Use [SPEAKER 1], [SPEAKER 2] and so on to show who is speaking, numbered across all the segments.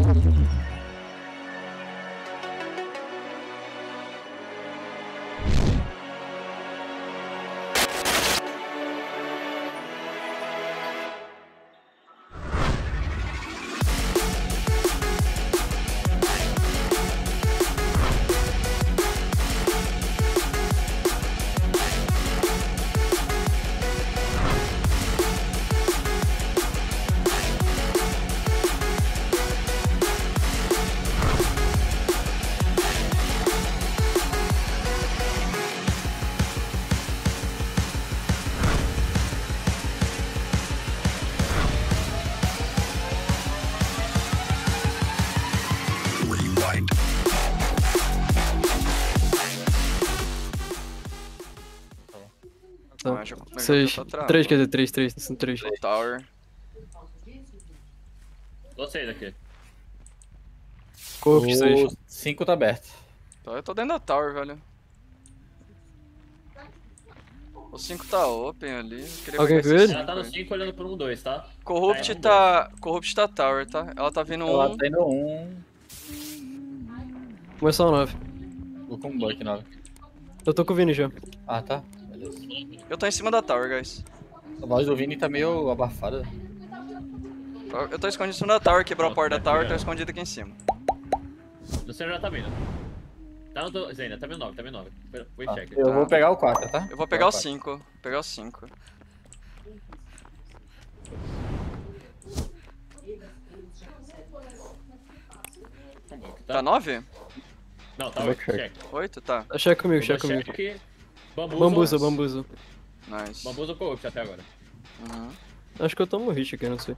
[SPEAKER 1] Tá.
[SPEAKER 2] Já
[SPEAKER 1] 6, 3, quer dizer, 3, são 3.
[SPEAKER 2] Tower.
[SPEAKER 3] Vocês aqui.
[SPEAKER 1] Corpo, 6.
[SPEAKER 4] O 5 tá aberto.
[SPEAKER 2] Então eu tô dentro da Tower, velho. O 5 tá open ali. Queria
[SPEAKER 1] Alguém
[SPEAKER 2] pegar
[SPEAKER 1] viu
[SPEAKER 2] esse
[SPEAKER 1] ele?
[SPEAKER 3] Ela tá no
[SPEAKER 2] 5 aí.
[SPEAKER 3] 5 olhando pro 1, 2, tá?
[SPEAKER 2] Corrupt
[SPEAKER 3] Aí,
[SPEAKER 2] tá. Corrupt tá Tower, tá? Ela tá vindo
[SPEAKER 4] Ela
[SPEAKER 2] 1.
[SPEAKER 4] tá indo 1.
[SPEAKER 1] Começou a 9.
[SPEAKER 4] Vou com um buck 9.
[SPEAKER 1] Eu tô com o Vini já.
[SPEAKER 4] Ah, tá. Beleza.
[SPEAKER 2] Eu tô em cima da Tower, guys.
[SPEAKER 4] A voz do Vini tá meio abafada.
[SPEAKER 2] Eu tô escondido em cima da Tower, quebrou a porta da Tower, tô
[SPEAKER 3] Pronto,
[SPEAKER 2] escondido aqui em cima.
[SPEAKER 3] O senhor já tá vindo. Tá no 2 ainda, tá vindo 9, tá vindo 9. Foi
[SPEAKER 4] Ah,
[SPEAKER 3] check.
[SPEAKER 4] eu vou pegar o 4, tá?
[SPEAKER 2] Eu vou pegar o 5. Pegar o 5. Tá 9?
[SPEAKER 3] Não, tá
[SPEAKER 4] Vou
[SPEAKER 3] 8,
[SPEAKER 4] check.
[SPEAKER 3] check.
[SPEAKER 2] 8? Tá.
[SPEAKER 1] Checa comigo,
[SPEAKER 3] Eu
[SPEAKER 1] checa
[SPEAKER 3] dou
[SPEAKER 1] comigo.
[SPEAKER 3] check. Bambuzo.
[SPEAKER 1] Bambuza.
[SPEAKER 2] Nice.
[SPEAKER 3] Bambuzo corrupt até agora.
[SPEAKER 2] Uhum.
[SPEAKER 1] Acho que eu tomo hit aqui, não sei.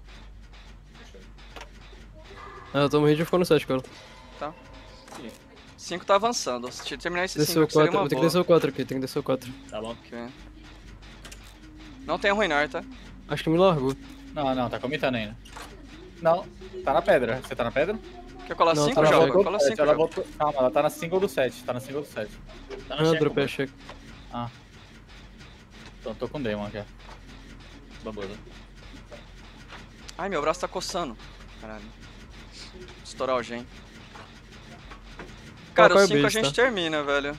[SPEAKER 1] Ah, eu tomo hit e ficou no 7, cara.
[SPEAKER 2] Tá. 5 tá avançando. Se terminar esse 5
[SPEAKER 1] Desceu o
[SPEAKER 2] seria
[SPEAKER 1] 4,
[SPEAKER 2] uma
[SPEAKER 1] vou ter que
[SPEAKER 2] boa.
[SPEAKER 1] descer o 4 aqui, tem que descer o 4.
[SPEAKER 3] Tá bom.
[SPEAKER 2] Ok. Não tem arruinar, tá?
[SPEAKER 1] Acho que me largou.
[SPEAKER 4] Não, tá comitando ainda. Não, tá na pedra. Você tá na pedra?
[SPEAKER 2] Quer colar
[SPEAKER 1] Não,
[SPEAKER 2] 5,
[SPEAKER 1] tá na
[SPEAKER 2] Japa?
[SPEAKER 1] volta.
[SPEAKER 2] Cola
[SPEAKER 4] Sete,
[SPEAKER 2] 5,
[SPEAKER 4] ela
[SPEAKER 2] Japa.
[SPEAKER 4] voltou. Calma, ela tá na single do 7. Tá na single do 7.
[SPEAKER 3] Tá no
[SPEAKER 1] Ah,
[SPEAKER 3] check.
[SPEAKER 1] dropei a
[SPEAKER 3] mano.
[SPEAKER 1] check.
[SPEAKER 4] Ah. Então tô com Demon já.
[SPEAKER 3] Bambuzo.
[SPEAKER 2] Ai, meu braço tá coçando. Caralho. Estourar o gen. Cara,
[SPEAKER 1] Qual é
[SPEAKER 2] o
[SPEAKER 1] o
[SPEAKER 2] 5 a
[SPEAKER 1] base,
[SPEAKER 2] gente
[SPEAKER 1] tá?
[SPEAKER 2] termina, velho.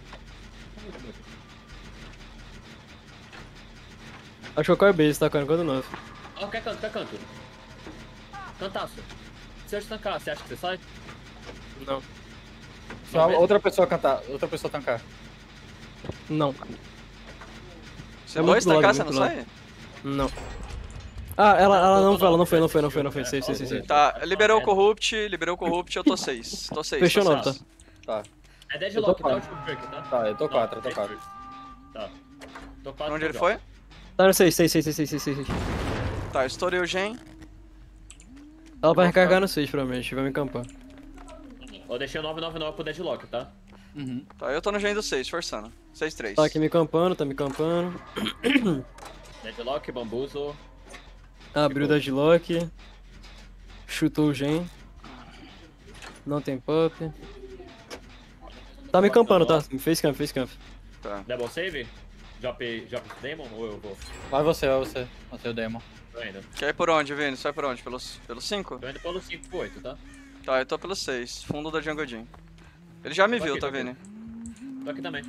[SPEAKER 1] Acho que eu caio base, tá, cara? Enquanto 9.
[SPEAKER 3] Ó, quer canto, quer canto. Cantaço. Se eu te tancar, você acha que você sai?
[SPEAKER 1] Não.
[SPEAKER 4] Se uma outra pessoa cantar, outra pessoa tancar.
[SPEAKER 1] Não.
[SPEAKER 2] Se
[SPEAKER 1] É
[SPEAKER 2] dois
[SPEAKER 1] muito do lado,
[SPEAKER 2] tacar, você
[SPEAKER 1] muito
[SPEAKER 2] não
[SPEAKER 1] do lado.
[SPEAKER 2] sai?
[SPEAKER 1] Não. Ah, ela não foi. Sei.
[SPEAKER 2] Tá, liberou o Corrupt, eu tô 6. Tô 6.
[SPEAKER 1] Fechou
[SPEAKER 2] tô
[SPEAKER 1] 9, tá?
[SPEAKER 2] 6.
[SPEAKER 4] Tá.
[SPEAKER 3] É
[SPEAKER 4] Eu
[SPEAKER 3] deadlock,
[SPEAKER 4] tô
[SPEAKER 3] tá? O
[SPEAKER 4] quatro.
[SPEAKER 3] último perk, tá?
[SPEAKER 4] Tá, eu tô 4, eu tô
[SPEAKER 3] Não,
[SPEAKER 4] 4.
[SPEAKER 3] Tá. Tô 4.
[SPEAKER 2] Pra onde ele foi?
[SPEAKER 1] Tá no 6.
[SPEAKER 2] Tá, estourei o gen.
[SPEAKER 1] Ela vai recarregar no 6, provavelmente, vai me encampar.
[SPEAKER 3] Eu deixei o 999 pro deadlock, tá?
[SPEAKER 4] Uhum.
[SPEAKER 2] Tá, eu tô no gen do 6, forçando. 6-3.
[SPEAKER 1] Tá aqui me campando, tá me campando.
[SPEAKER 3] Deadlock, bambuzo.
[SPEAKER 1] Abriu o deadlock. Chutou o gen. Não tem pop. Tá me campando, tá? Me fez camp.
[SPEAKER 2] Tá.
[SPEAKER 3] Double save? Drop Demon ou eu vou?
[SPEAKER 4] Vai você. Você é o Demon.
[SPEAKER 3] Tô indo.
[SPEAKER 2] Quer ir por onde, Vini? Você vai por onde? Pelo 5?
[SPEAKER 3] Tô indo pelo 5 pro 8, tá?
[SPEAKER 2] Tá, eu tô pelo 6. Fundo da Jungle Jim. Ele já me
[SPEAKER 3] Tô
[SPEAKER 2] viu,
[SPEAKER 3] aqui,
[SPEAKER 2] tá,
[SPEAKER 3] tô aqui.
[SPEAKER 2] Vini?
[SPEAKER 3] Tô aqui também.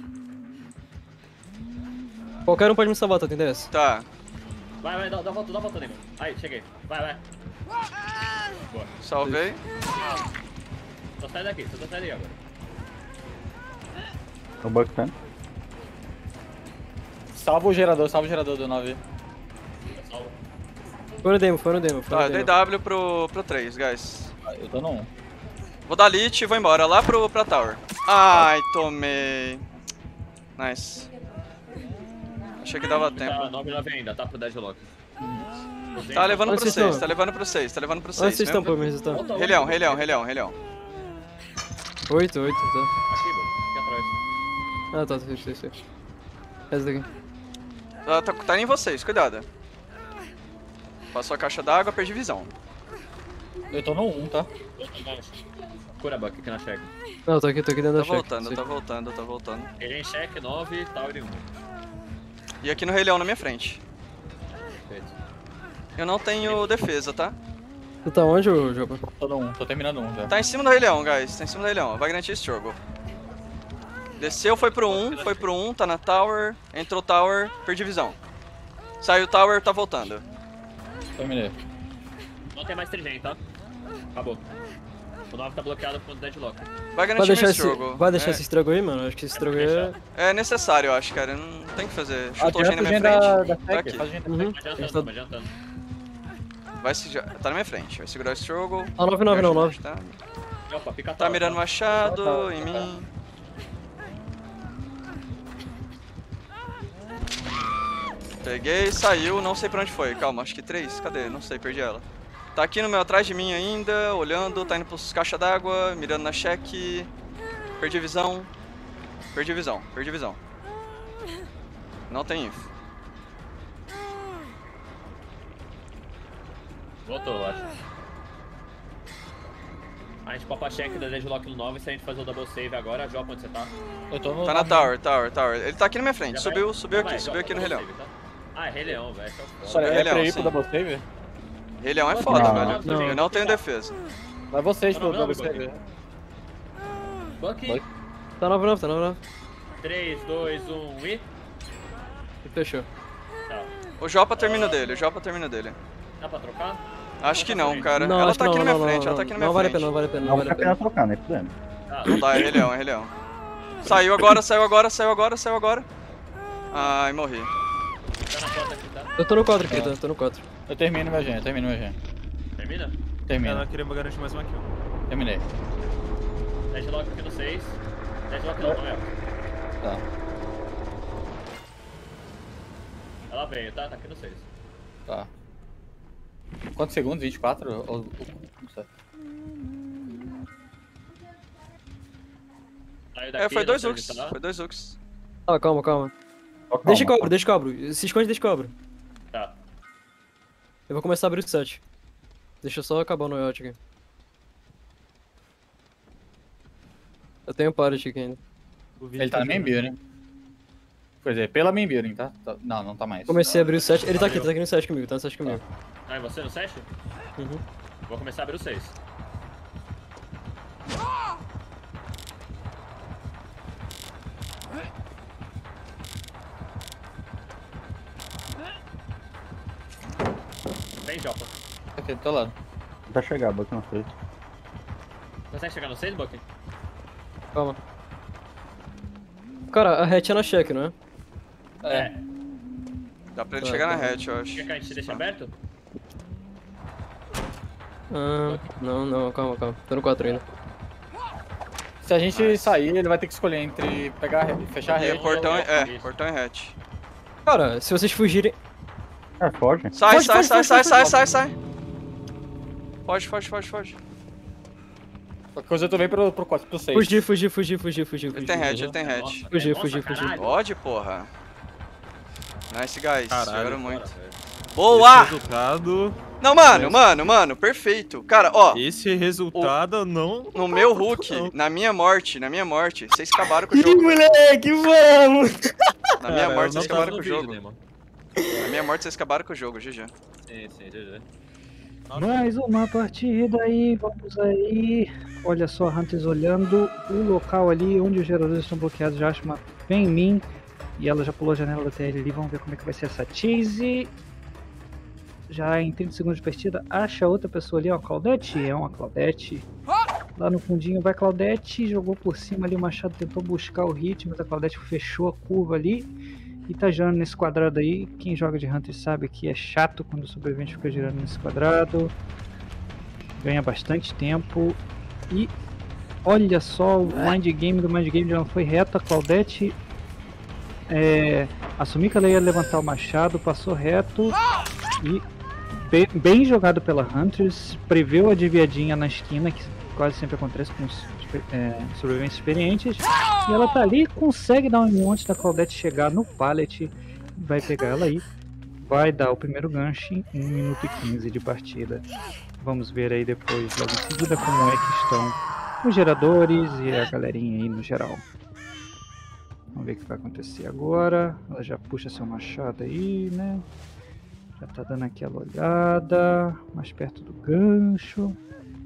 [SPEAKER 1] Qualquer um pode me salvar, tá? Tem DS.
[SPEAKER 2] Tá.
[SPEAKER 3] Vai, dá a volta, Demon. Aí, cheguei. Vai. Boa.
[SPEAKER 2] Salvei.
[SPEAKER 3] Só sai daqui, só sai daí agora.
[SPEAKER 4] O Buck Pen. Salva o gerador do 9.
[SPEAKER 3] Salvo.
[SPEAKER 1] Foi no demo.
[SPEAKER 2] Tá, eu dei W pro 3, guys.
[SPEAKER 4] Eu tô no 1.
[SPEAKER 2] Vou dar lit e vou embora, lá pra Tower. Ai, tomei. Nice. Achei que dava tempo.
[SPEAKER 3] Tá, 9 ainda, tá pro deadlock.
[SPEAKER 2] Tá levando
[SPEAKER 1] Onde
[SPEAKER 2] pro
[SPEAKER 1] vocês
[SPEAKER 2] 6,
[SPEAKER 1] estão?
[SPEAKER 2] tá levando pro 6, tá levando pro
[SPEAKER 1] Onde
[SPEAKER 2] 6.
[SPEAKER 1] vocês estão, pô, me resistar?
[SPEAKER 2] Relhão.
[SPEAKER 1] 8, tá?
[SPEAKER 3] Aqui, mano. Aqui atrás.
[SPEAKER 1] Ah, tá, sei. Essa daqui.
[SPEAKER 2] Tá em vocês, cuidado. Passou a caixa d'água, perdi visão.
[SPEAKER 4] Eu tô no 1, tá?
[SPEAKER 3] Cura Buck aqui na check.
[SPEAKER 1] Não, tô aqui dentro da
[SPEAKER 2] Tá
[SPEAKER 1] check.
[SPEAKER 2] voltando, tá voltando.
[SPEAKER 3] Ele em check, 9, Tower 1.
[SPEAKER 2] E aqui no Rei Leão na minha frente.
[SPEAKER 3] Perfeito.
[SPEAKER 2] Eu não tenho defesa, tá?
[SPEAKER 1] Tu tá onde, ô Jopa?
[SPEAKER 4] Tô no 1, tô terminando 1 já.
[SPEAKER 2] Tá em cima do Rei Leão, guys. Tá em cima do Rei Leão. Vai garantir struggle. Desceu, foi pro 1, tá na tower. Entrou tower, perdi visão. Saiu tower, tá voltando.
[SPEAKER 4] Terminei.
[SPEAKER 3] Não tem mais trigem, tá? Acabou. O 9 tá bloqueado com o deadlock.
[SPEAKER 2] Vai
[SPEAKER 1] Vai
[SPEAKER 2] garantir
[SPEAKER 1] deixar,
[SPEAKER 2] meu
[SPEAKER 1] esse,
[SPEAKER 2] struggle.
[SPEAKER 1] vai deixar esse estrago aí, mano? Acho que esse estrago aí é...
[SPEAKER 2] É necessário, eu acho, cara. Não tem o que fazer. Chutou o gen na minha
[SPEAKER 4] da
[SPEAKER 2] frente. Tá
[SPEAKER 4] sec,
[SPEAKER 2] aqui.
[SPEAKER 4] faz o gen da
[SPEAKER 1] Uhum.
[SPEAKER 4] sec.
[SPEAKER 3] Vai adiantando,
[SPEAKER 1] Está-
[SPEAKER 3] vai adiantando.
[SPEAKER 2] Tá na minha frente. Vai segurar o struggle.
[SPEAKER 1] Ah, 9, 9, não, 9.
[SPEAKER 2] Tá,
[SPEAKER 3] Opa, pica a
[SPEAKER 2] tá
[SPEAKER 3] tower,
[SPEAKER 2] mirando machado
[SPEAKER 4] Tá.
[SPEAKER 2] em mim. Peguei, saiu, não sei pra onde foi. Calma, acho que 3. Cadê? Não sei, perdi ela. Tá aqui no meu, atrás de mim ainda, olhando, tá indo pros caixa d'água, mirando na cheque. Perdi visão. Perdi visão, perdi visão. Não tem info.
[SPEAKER 3] Voltou, eu acho. A gente popa check da deadlock no 9 se a gente fazer o double save agora. Jopa, onde você tá?
[SPEAKER 4] Eu tô no...
[SPEAKER 2] Tá na tower, tower. Ele tá aqui na minha frente,
[SPEAKER 3] Já vai?
[SPEAKER 2] subiu
[SPEAKER 3] Vai,
[SPEAKER 2] aqui, subiu
[SPEAKER 3] Jopa,
[SPEAKER 2] aqui no Rei
[SPEAKER 3] double
[SPEAKER 2] Leão.
[SPEAKER 3] save, tá? Ah, é Rei Leão, velho. esse é o foda.
[SPEAKER 2] Subiu
[SPEAKER 4] Olha,
[SPEAKER 2] Rei
[SPEAKER 4] é pra
[SPEAKER 2] Leão,
[SPEAKER 4] ir pro
[SPEAKER 2] sim.
[SPEAKER 4] double save?
[SPEAKER 2] Rei Leão é foda,
[SPEAKER 5] Não.
[SPEAKER 2] velho.
[SPEAKER 1] Não.
[SPEAKER 2] Eu não tenho defesa.
[SPEAKER 4] Vai vocês pro
[SPEAKER 3] Não,
[SPEAKER 4] double
[SPEAKER 3] não,
[SPEAKER 4] save.
[SPEAKER 3] Bucky.
[SPEAKER 4] Bucky.
[SPEAKER 1] Tá 9, 9, tá 9, 9.
[SPEAKER 3] 3, 2, 1 e...
[SPEAKER 1] Fechou.
[SPEAKER 3] Tá.
[SPEAKER 2] O Jopa termina dele,
[SPEAKER 3] Dá pra trocar?
[SPEAKER 2] Acho que não, cara.
[SPEAKER 1] Não,
[SPEAKER 2] ela
[SPEAKER 1] acho
[SPEAKER 2] tá
[SPEAKER 1] que
[SPEAKER 2] aqui
[SPEAKER 1] não,
[SPEAKER 2] na minha
[SPEAKER 1] não,
[SPEAKER 2] frente,
[SPEAKER 1] não,
[SPEAKER 2] ela tá aqui na minha
[SPEAKER 1] não vale a
[SPEAKER 2] frente.
[SPEAKER 1] pena, não vale a pena,
[SPEAKER 5] Não
[SPEAKER 1] não
[SPEAKER 5] vale
[SPEAKER 1] vale
[SPEAKER 5] a
[SPEAKER 1] a
[SPEAKER 5] pena
[SPEAKER 1] pena.
[SPEAKER 5] trocar, nem podendo.
[SPEAKER 3] Tá.
[SPEAKER 2] Não dá, é Rei Leão, é Rei Leão. Saiu agora, saiu agora, saiu agora, saiu agora. Ai, morri.
[SPEAKER 3] Tá na porta aqui, tá?
[SPEAKER 1] Eu tô no 4 aqui, tô no 4.
[SPEAKER 4] Eu termino meu gen, termino meu gen.
[SPEAKER 3] Termina?
[SPEAKER 4] Termino.
[SPEAKER 6] Ela queria garantir mais uma kill.
[SPEAKER 4] Terminei.
[SPEAKER 3] Deadlock aqui no 6. Deadlock não, não é.
[SPEAKER 4] Tá.
[SPEAKER 3] Ela veio, tá? Tá aqui no 6.
[SPEAKER 4] Tá. Quantos segundos? 24? Ou... Não sei.
[SPEAKER 3] Saiu daqui,
[SPEAKER 2] Foi
[SPEAKER 3] não
[SPEAKER 2] 2
[SPEAKER 3] sei
[SPEAKER 2] hooks,
[SPEAKER 3] onde tá.
[SPEAKER 2] foi 2 hooks.
[SPEAKER 1] Ah, calma, calma.
[SPEAKER 5] Só calma.
[SPEAKER 1] Deixa cobro, deixa cobro. Se esconde, deixa cobro.
[SPEAKER 3] Tá.
[SPEAKER 1] Eu vou começar a abrir o 7. Deixa eu só acabar no yacht aqui. Eu tenho party aqui ainda.
[SPEAKER 4] Ele tá na main building. Quer dizer, pela main building, tá? Não, não tá mais.
[SPEAKER 1] Comecei a abrir o 7. Ele tá aqui no 7 comigo, tá no 7 comigo.
[SPEAKER 3] Ah, é você no 7?
[SPEAKER 1] Uhum.
[SPEAKER 3] Vou começar a abrir o 6. Vem, Jopa.
[SPEAKER 4] Aqui do teu lado.
[SPEAKER 5] Vai chegar, Buck não fez.
[SPEAKER 3] Consegue chegar no 6, Bucky?
[SPEAKER 1] Calma. Cara, a hatch é na check, não é?
[SPEAKER 3] É.
[SPEAKER 2] Dá pra ele
[SPEAKER 1] Tá,
[SPEAKER 2] chegar na
[SPEAKER 1] tá.
[SPEAKER 2] hatch, eu acho.
[SPEAKER 3] Quer que a gente deixe aberto?
[SPEAKER 1] Ah, não, calma, calma. Tô no 4 ainda.
[SPEAKER 4] Se a gente sair, ele vai ter que escolher entre pegar a rede, fechar a
[SPEAKER 2] E
[SPEAKER 4] rede.
[SPEAKER 2] portão,
[SPEAKER 3] Isso.
[SPEAKER 2] portão e hatch.
[SPEAKER 1] Cara, se vocês fugirem...
[SPEAKER 5] É, foge.
[SPEAKER 2] Sai,
[SPEAKER 1] Foge,
[SPEAKER 2] sai,
[SPEAKER 1] foge,
[SPEAKER 2] sai,
[SPEAKER 1] foge,
[SPEAKER 2] sai,
[SPEAKER 1] foge,
[SPEAKER 2] sai,
[SPEAKER 1] foge.
[SPEAKER 2] sai, sai. Foge.
[SPEAKER 4] Qualquer coisa tu vem pro 4, pro 6.
[SPEAKER 1] Fugir.
[SPEAKER 2] Ele tem hatch, ele tem hatch.
[SPEAKER 3] Nossa,
[SPEAKER 1] Fugir,
[SPEAKER 3] nossa,
[SPEAKER 1] fugir.
[SPEAKER 3] caralho.
[SPEAKER 2] Pode, porra. Nice, guys.
[SPEAKER 6] Caralho,
[SPEAKER 2] Jogaram muito.
[SPEAKER 3] Bora, velho.
[SPEAKER 2] Boa!
[SPEAKER 6] Esse resultado.
[SPEAKER 2] Não, mano, perfeito. Cara, ó,
[SPEAKER 6] Esse resultado não.
[SPEAKER 2] no meu hook,
[SPEAKER 6] não.
[SPEAKER 2] na minha morte, vocês acabaram com o jogo.
[SPEAKER 1] moleque, vamos!
[SPEAKER 2] Na minha
[SPEAKER 6] Cara,
[SPEAKER 2] morte,
[SPEAKER 6] eu
[SPEAKER 2] vocês
[SPEAKER 6] não tava
[SPEAKER 2] acabaram com
[SPEAKER 6] no
[SPEAKER 2] o
[SPEAKER 6] vídeo,
[SPEAKER 2] jogo.
[SPEAKER 6] né, mano?
[SPEAKER 2] Na minha morte, vocês acabaram com o jogo, GG.
[SPEAKER 3] Sim, GG.
[SPEAKER 7] Mais uma partida aí, vamos aí. Olha só, Hunters olhando o local ali onde os geradores estão bloqueados. Já acha uma vem em mim. E ela já pulou a janela da TL ali. Vamos ver como é que vai ser essa chase. Já em 30 segundos de partida, acha outra pessoa ali, ó. Claudete? É uma Claudete. Lá no fundinho vai Claudete. Jogou por cima ali. O Machado tentou buscar o hit, mas a Claudete fechou a curva ali. E tá girando nesse quadrado aí. Quem joga de Hunter sabe que é chato quando o sobrevivente fica girando nesse quadrado. Ganha bastante tempo. E olha só, o Mind Game do Mind Game já não foi reto. A Claudete assumi que ela ia levantar o machado, passou reto. E bem jogado pela Hunters. Preveu a desviadinha na esquina, que quase sempre acontece com os sobreviventes experientes. E ela tá ali, consegue dar um monte da Claudete chegar no pallet. Vai pegar ela aí. Vai dar o primeiro gancho em 1 minuto e 15 de partida. Vamos ver aí depois, logo em seguida, como é que estão os geradores e a galerinha aí no geral. Vamos ver o que vai acontecer agora. Ela já puxa seu machado aí, né? Já tá dando aquela olhada, mais perto do gancho.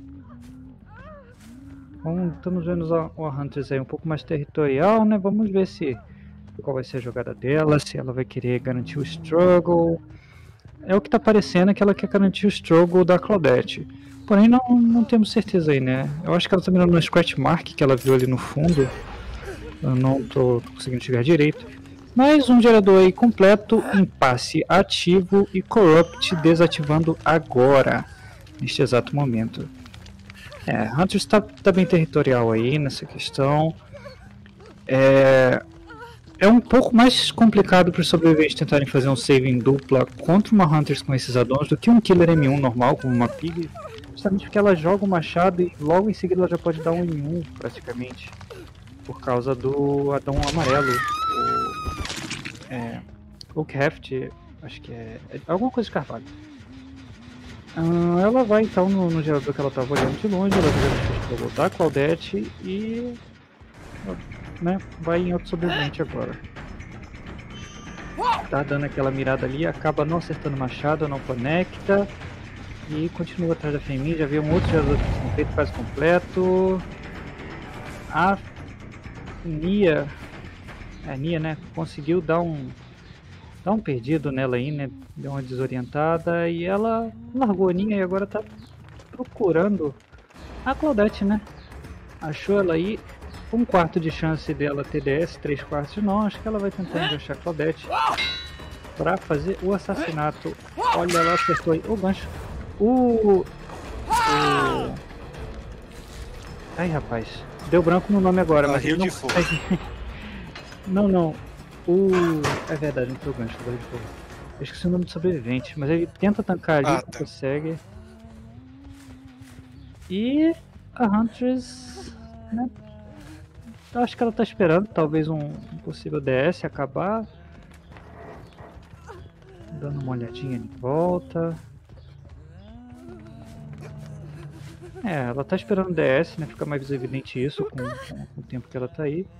[SPEAKER 7] Estamos vendo o Huntress aí um pouco mais territorial, né? Vamos ver qual vai ser a jogada dela, se ela vai querer garantir o struggle. É o que tá parecendo, que ela quer garantir o struggle da Claudette. Porém não temos certeza aí, né? Eu acho que ela tá mirando no scratch mark que ela viu ali no fundo. Eu não tô conseguindo chegar direito. Mais um gerador aí completo, impasse ativo e corrupt desativando agora, neste exato momento. Hunter está bem territorial aí nessa questão. É um pouco mais complicado para os sobreviventes tentarem fazer um save em dupla contra uma Hunters com esses addons do que um Killer M1 normal, como uma Pig. Justamente porque ela joga o machado e logo em seguida ela já pode dar um em um, praticamente. Por causa do addon amarelo. O Oakheft, acho que é alguma coisa de carvalho. Ela vai então no gerador que ela estava olhando de longe, ela vai voltar a Claudette e né, vai em outro sobrevivente agora. Tá dando aquela mirada ali, acaba não acertando o machado, não conecta e continua atrás da Femi. Já viu um outro gerador que foi feito quase completo. A Nia, né, conseguiu dar um perdido nela aí, né? Deu uma desorientada e ela largou a Nia e agora tá procurando a Claudette, né? Achou ela aí, 1/4 de chance dela TDS, 3/4 não. Acho que ela vai tentar enganchar a Claudette pra fazer o assassinato. Olha, ela acertou aí o gancho. Ai, rapaz, deu branco no nome agora, mas ele não consegue. Não. É verdade, não foi o gancho, agora de fogo. Eu esqueci o nome do sobrevivente, mas ele tenta tancar ali, não consegue. E a Huntress, né? Acho que ela tá esperando talvez um possível DS acabar. Dando uma olhadinha em volta. Ela tá esperando o DS, né? Fica mais evidente isso com o tempo que ela tá aí.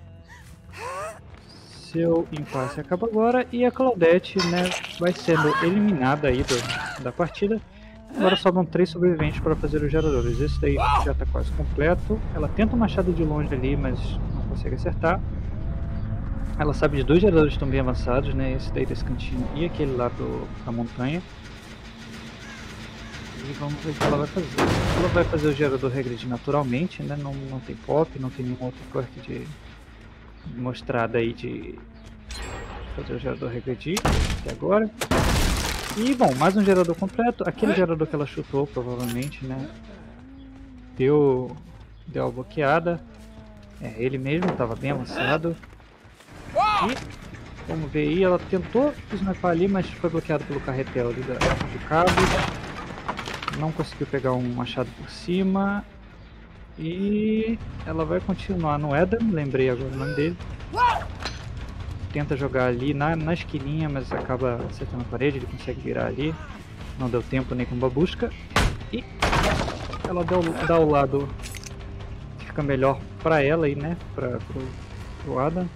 [SPEAKER 7] Seu impasse acaba agora e a Claudette, né, vai sendo eliminada aí da partida. Agora sobram 3 sobreviventes para fazer os geradores. Esse daí já está quase completo. Ela tenta o machado de longe ali, mas não consegue acertar. Ela sabe de 2 geradores que estão bem avançados, né? Esse daí desse cantinho e aquele lá da montanha. E vamos ver o que ela vai fazer. Ela vai fazer o gerador regredir naturalmente, né? Não tem pop, não tem nenhum outro perk de mostrada aí de fazer o gerador regredir até agora. E bom, mais um gerador completo. Aquele gerador que ela chutou provavelmente, né, deu a bloqueada. Ele mesmo estava bem avançado. E vamos ver aí, ela tentou snipar ali, mas foi bloqueado pelo carretel ali do cabo. Não conseguiu pegar um machado por cima. E ela vai continuar no Eden, lembrei agora o nome dele. Tenta jogar ali na esquininha, mas acaba acertando a parede, ele consegue virar ali. Não deu tempo nem com babusca. E ela dá o lado que fica melhor pra ela aí, né? Pro Adam.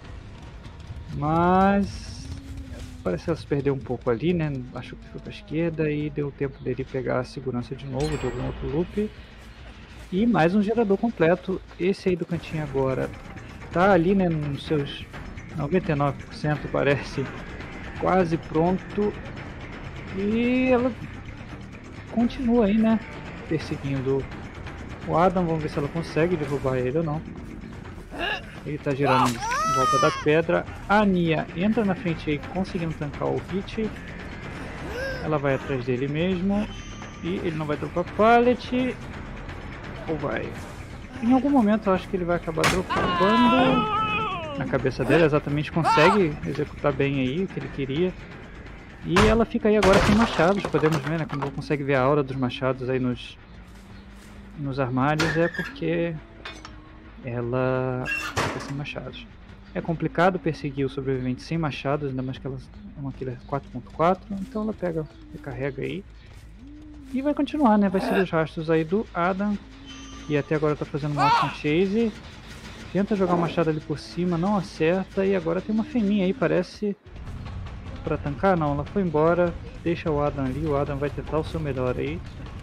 [SPEAKER 7] Mas parece que ela se perdeu um pouco ali, né? Achou que foi pra esquerda e deu tempo dele pegar a segurança de novo de algum outro loop. E mais um gerador completo. Esse aí do cantinho agora tá ali, né, nos seus 99% parece quase pronto. E ela continua aí, né, perseguindo o Adam. Vamos ver se ela consegue derrubar ele ou não. Ele tá girando em volta da pedra. A Nia entra na frente aí, conseguindo tancar o hit. Ela vai atrás dele mesmo. E ele não vai dropar pallet. Ou vai? Em algum momento eu acho que ele vai acabar dropando na cabeça dela, exatamente, consegue executar bem aí o que ele queria. E ela fica aí agora sem machados, podemos ver, né? Quando consegue ver a aura dos machados aí nos armários, é porque ela fica sem machados. É complicado perseguir o sobrevivente sem machados, ainda mais que ela é uma killer 4.4, então ela pega, recarrega aí. E vai continuar, né? Vai ser os rastros aí do Adam. E até agora tá fazendo um action chase. Tenta jogar o machado ali por cima, não acerta. E agora tem uma feminha aí, parece pra tancar? Não, ela foi embora. Deixa o Adam ali, o Adam vai tentar o seu melhor aí.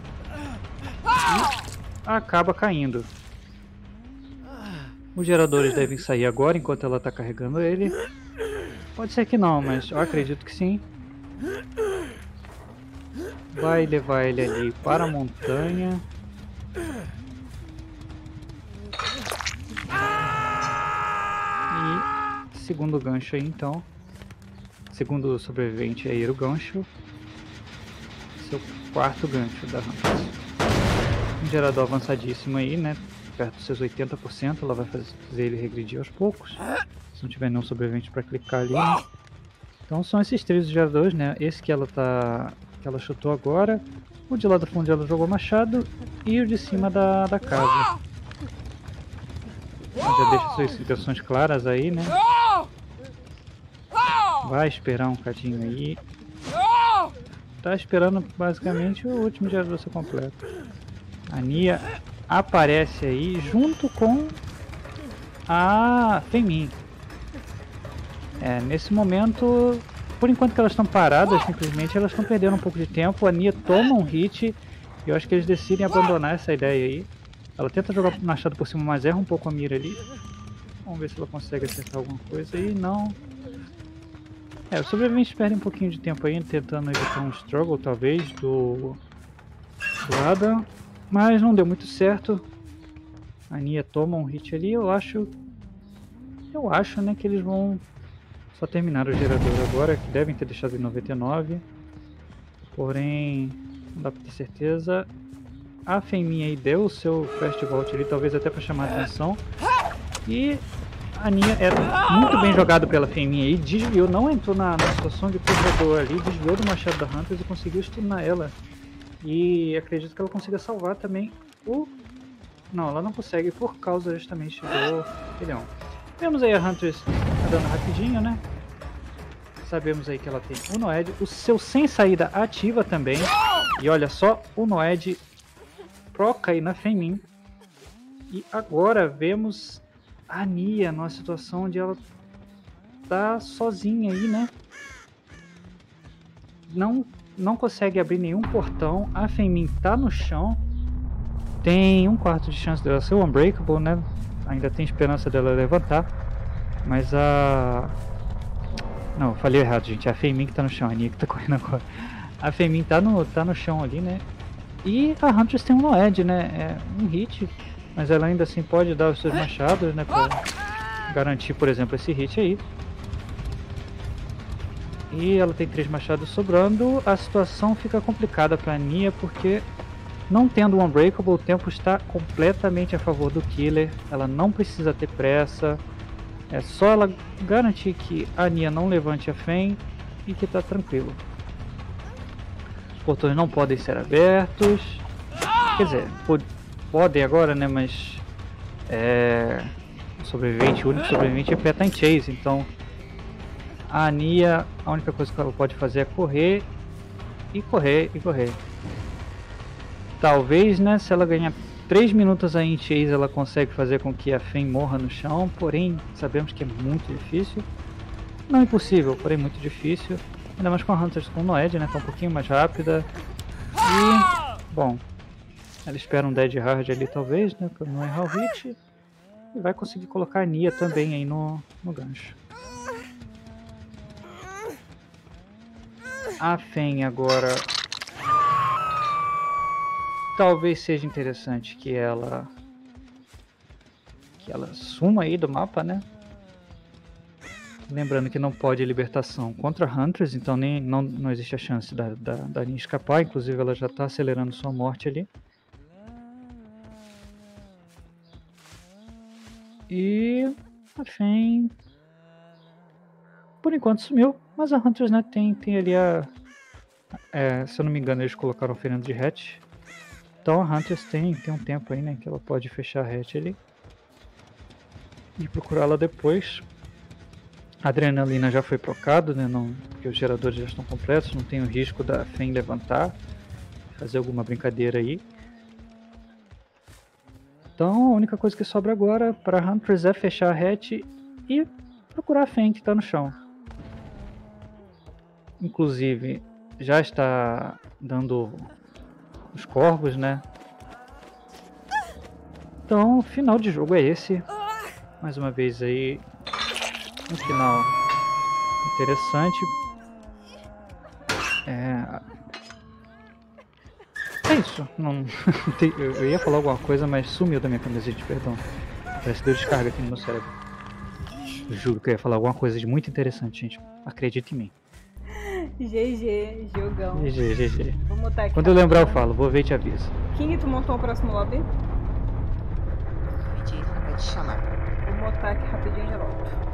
[SPEAKER 7] E acaba caindo. Os geradores devem sair agora enquanto ela tá carregando ele. Pode ser que não, mas eu acredito que sim. Vai levar ele ali para a montanha. E segundo gancho aí então. Segundo sobrevivente aí o gancho. Seu quarto gancho da Huntress. Um gerador avançadíssimo aí, né? Perto dos seus 80%. Ela vai fazer ele regredir aos poucos. Se não tiver nenhum sobrevivente para clicar ali, né? Então são esses três geradores, né? Esse que ela chutou agora, o de lá do fundo ela jogou machado e o de cima da casa. Então já deixa suas intenções claras aí, né? Vai esperar um cadinho aí. Tá esperando basicamente o último gerador ser completo. A Nia aparece aí junto com a Feimin. Nesse momento, por enquanto que elas estão paradas, simplesmente elas estão perdendo um pouco de tempo. A Nia toma um hit e eu acho que eles decidem abandonar essa ideia aí. Ela tenta jogar o machado por cima, mas erra um pouco a mira ali. Vamos ver se ela consegue acertar alguma coisa aí. Não. Os sobreviventes perdem um pouquinho de tempo aí, tentando evitar um struggle talvez do Adam. Mas não deu muito certo. A Nia toma um hit ali. Eu acho, né, que eles vão só terminar o gerador agora, que devem ter deixado em 99. Porém, não dá pra ter certeza. A Feimin aí deu o seu fast vault ali, talvez até para chamar a atenção. E a Nia era muito bem jogado pela Feimin aí, desviou, não entrou na situação de corredor ali, desviou do machado da Huntress e conseguiu stunar ela. E acredito que ela consiga salvar também o... Não, ela não consegue por causa justamente do filhão. Vemos aí a Huntress andando rapidinho, né? Sabemos aí que ela tem o Noed, o seu sem saída ativa também. E olha só, o Noed proca aí na Feimin. E agora vemos a Nia numa situação onde ela tá sozinha aí, né? Não consegue abrir nenhum portão. A Feimin tá no chão. Tem 1/4 de chance dela ser unbreakable, né? Ainda tem esperança dela levantar. Mas a... Não, eu falei errado, gente. A Feimin que tá no chão, a Nia que tá correndo agora. A Feimin tá no chão ali, né? E a Huntress tem um Noed, né? É um hit. Mas ela ainda assim pode dar os seus machados, né? Pra garantir, por exemplo, esse hit aí. E ela tem 3 machados sobrando. A situação fica complicada pra Nia, porque não tendo um Unbreakable, o tempo está completamente a favor do Killer. Ela não precisa ter pressa. É só ela garantir que a Nia não levante a Fen e que tá tranquilo. Os portões não podem ser abertos. Quer dizer, podem agora, né? Mas o único sobrevivente é Peta em Chase. Então a Nia, a única coisa que ela pode fazer é correr e correr e correr. Talvez, né, se ela ganhar 3 minutos aí em Chase, ela consegue fazer com que a Fen morra no chão, porém sabemos que é muito difícil. Não impossível, porém muito difícil. Ainda mais com a Huntress com o Noed, né, tá um pouquinho mais rápida. E, bom, ela espera um Dead Hard ali talvez, né, pra não errar o hit. E vai conseguir colocar a Nia também aí no gancho. A Fen agora... Talvez seja interessante que ela suma aí do mapa, né? Lembrando que não pode libertação contra Huntress, então não existe a chance da Nia escapar. Inclusive ela já está acelerando sua morte ali. E a Fen por enquanto sumiu, mas a Huntress, né, tem ali a... se eu não me engano eles colocaram oferenda de hatch. Então a Huntress tem um tempo aí, né, que ela pode fechar a hatch ali e procurá-la depois. A adrenalina já foi procado, né, porque os geradores já estão completos, não tem o risco da Fen levantar, fazer alguma brincadeira aí. Então a única coisa que sobra agora para a Huntress é fechar a hatch e procurar a Fen que está no chão. inclusive, já está dando os corvos, né? Então, o final de jogo é esse. Mais uma vez aí, um final interessante. É isso. Não... eu ia falar alguma coisa, mas sumiu da minha cabeça, gente, perdão. Parece que deu descarga aqui no meu cérebro. Eu juro que eu ia falar alguma coisa de muito interessante, gente. Acredite em mim.
[SPEAKER 8] GG, jogão.
[SPEAKER 7] GG.
[SPEAKER 8] Vou montar aqui.
[SPEAKER 7] Quando eu lembrar eu falo, vou ver e te aviso.
[SPEAKER 8] King, tu montou o próximo lobby?
[SPEAKER 9] Acabei de chamar.
[SPEAKER 8] Vou montar aqui rapidinho e já volto.